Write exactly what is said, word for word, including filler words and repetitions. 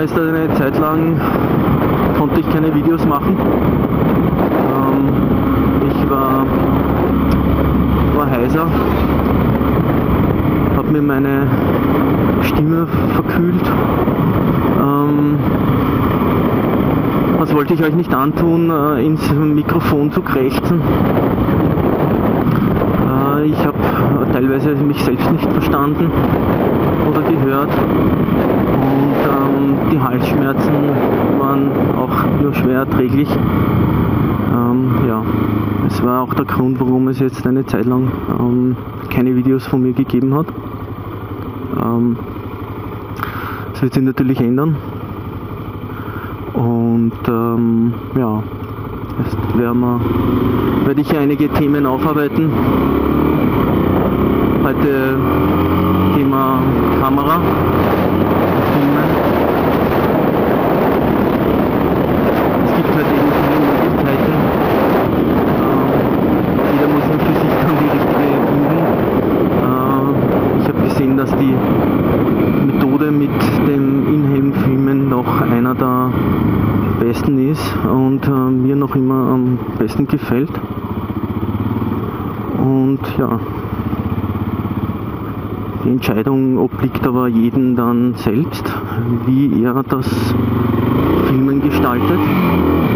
ist eine Zeit lang, konnte ich keine Videos machen. Ähm, ich war, war heiser, habe mir meine Stimme verkühlt. Ähm, das wollte ich euch nicht antun, äh, ins Mikrofon zu krächzen. Äh, ich habe teilweise mich selbst nicht verstanden oder gehört. Und ähm, die Halsschmerzen waren auch nur schwer erträglich. Ähm, ja, es war auch der Grund, warum es jetzt eine Zeit lang ähm, keine Videos von mir gegeben hat. Ähm, das wird sich natürlich ändern. Und ähm, ja, jetzt werden wir, werde ich einige Themen aufarbeiten. Heute Thema Kamera. Es gibt halt eben viele Möglichkeiten. Äh, jeder muss nur für sich dann die richtige finden. Äh, ich habe gesehen, dass die Methode mit dem In-Helm-Filmen noch einer der besten ist und äh, mir noch immer am besten gefällt. Und ja, die Entscheidung obliegt aber jedem dann selbst, wie er das Filmen gestaltet.